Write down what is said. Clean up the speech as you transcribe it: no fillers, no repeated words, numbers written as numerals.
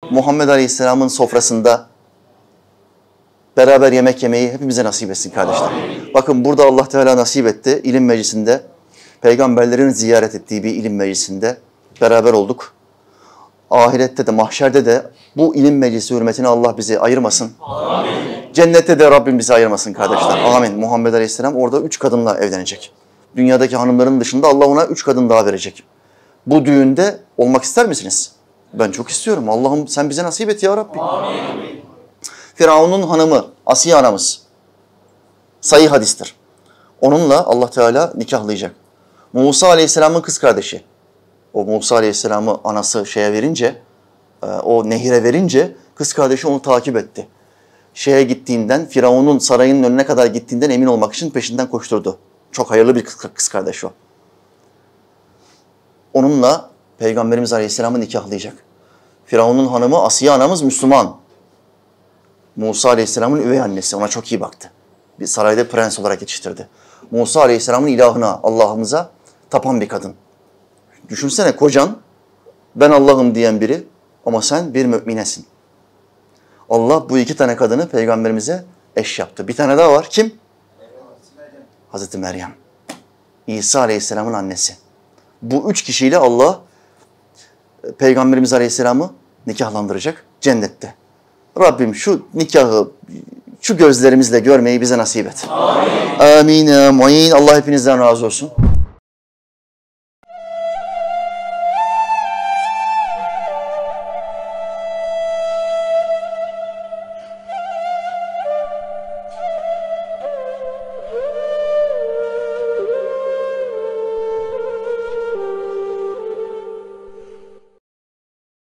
Muhammed Aleyhisselam'ın sofrasında beraber yemek yemeyi hepimize nasip etsin kardeşler. Bakın burada Allah Teala nasip etti. İlim meclisinde, peygamberlerin ziyaret ettiği bir ilim meclisinde beraber olduk. Ahirette de, mahşerde de bu ilim meclisi hürmetine Allah bizi ayırmasın. Amin. Cennette de Rabbim bizi ayırmasın kardeşler. Amin. Amin. Muhammed Aleyhisselam orada 3 kadınla evlenecek. Dünyadaki hanımların dışında Allah ona 3 kadın daha verecek. Bu düğünde olmak ister misiniz? Ben çok istiyorum. Allah'ım sen bize nasip et ya Rabbi. Amin. Firavun'un hanımı Asiye anamız. Sahih hadistir. Onunla Allah Teala nikahlayacak. Musa Aleyhisselam'ın kız kardeşi. O Musa Aleyhisselam'ı anası şeye verince, o nehire verince kız kardeşi onu takip etti. Şeye gittiğinden, Firavun'un sarayının önüne kadar gittiğinden emin olmak için peşinden koşturdu. Çok hayırlı bir kız kardeş o. Onunla Peygamberimiz Aleyhisselam'ı nikahlayacak. Firavun'un hanımı Asiye anamız Müslüman. Musa Aleyhisselam'ın üvey annesi. Ona çok iyi baktı. Bir sarayda prens olarak yetiştirdi. Musa Aleyhisselam'ın ilahına, Allah'ımıza tapan bir kadın. Düşünsene kocan, ben Allah'ım diyen biri ama sen bir müminesin. Allah bu 2 tane kadını Peygamberimize eş yaptı. Bir tane daha var. Kim? Hazreti Meryem. İsa Aleyhisselam'ın annesi. Bu 3 kişiyle Allah Peygamberimiz Aleyhisselam'ı nikahlandıracak cennette. Rabbim şu nikahı şu gözlerimizle görmeyi bize nasip et. Amin. Amin. Amin. Allah hepinizden razı olsun.